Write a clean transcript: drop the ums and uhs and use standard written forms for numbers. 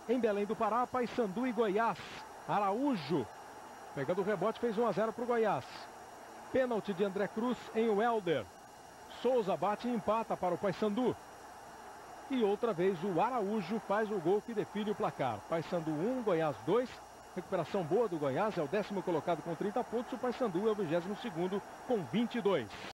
Em Belém do Pará, Paysandu e Goiás. Araújo, pegando o rebote, fez 1-0 para o Goiás. Pênalti de André Cruz em Welder. Souza bate e empata para o Paysandu. E outra vez o Araújo faz o gol que define o placar. Paysandu 1, Goiás 2. Recuperação boa do Goiás, é o 10º colocado com 30 pontos. O Paysandu é o 22º com 22.